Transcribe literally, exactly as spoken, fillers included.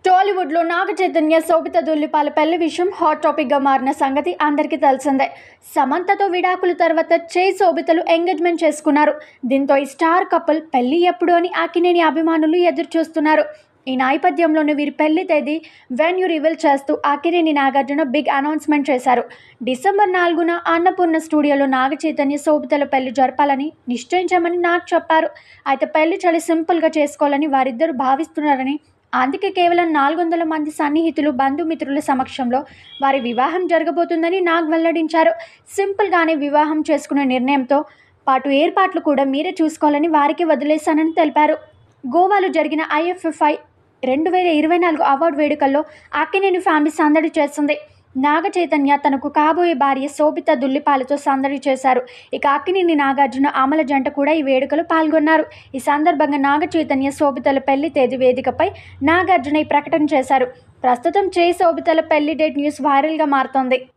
టాలీవుడ్లో నాగ చైతన్య శోభిత దుల్లిపాల పెళ్లి విషయం హాట్ టాపిక్గా మారిన సంగతి అందరికీ తెలిసిందే. సమంతతో విడాకుల తర్వాత చే శోభితలు ఎంగేజ్మెంట్ చేసుకున్నారు. దీంతో ఈ స్టార్ కపుల్ పెళ్లి ఎప్పుడు అని అక్కినేని అభిమానులు ఎదురు చూస్తున్నారు. ఈ నేపథ్యంలోనే వీరి పెళ్లి తేదీ వెన్యూ రివీల్ చేస్తూ అక్కినేని నాగార్జున బిగ్ అనౌన్స్మెంట్ చేశారు. డిసెంబర్ నాలుగున అన్నపూర్ణ స్టూడియోలో నాగ చైతన్య శోభితల పెళ్లి జరపాలని నిశ్చయించామని నాగ్ చెప్పారు. అయితే పెళ్లి చాలా సింపుల్గా చేసుకోవాలని వారిద్దరూ భావిస్తున్నారని, అందుకే కేవలం నాలుగు వందల మంది సన్నిహితులు బంధుమిత్రుల సమక్షంలో వారి వివాహం జరగబోతుందని నాగ్ వెల్లడించారు. సింపుల్గానే వివాహం చేసుకునే నిర్ణయంతో పాటు ఏర్పాట్లు కూడా మీరే చూసుకోవాలని వారికి వదిలేశానని తెలిపారు. గోవాలో జరిగిన ఐఎఫ్ఎఫ్ఐ రెండు వేల ఇరవై నాలుగు అవార్డు వేడుకల్లో అక్కినేని ఫ్యామిలీ సందడి చేస్తుంది. నాగ చైతన్య తనకు కాబోయే భార్య శోభిత దుల్లిపాలతో సందడి చేశారు. ఇక అక్కినేని నాగార్జున అమల జంట కూడా ఈ వేడుకలో పాల్గొన్నారు. ఈ సందర్భంగా నాగ చైతన్య శోభితల పెళ్లి తేదీ వేదికపై నాగార్జున ఈ ప్రకటన చేశారు. ప్రస్తుతం చే శోభితల పెళ్లి డేట్ న్యూస్ వైరల్గా మారుతోంది.